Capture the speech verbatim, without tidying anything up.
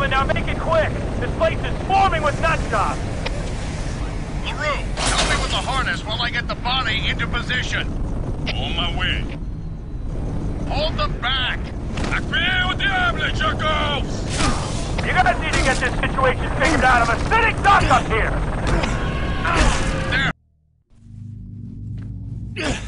gentlemen, now make it quick! This place is swarming with nut jobs! LaRue, help me with the harness while I get the body into position. On my way. Hold them back! Acquiero diable, Choco! You guys need to get this situation figured out. I'm a sitting duck up here! There!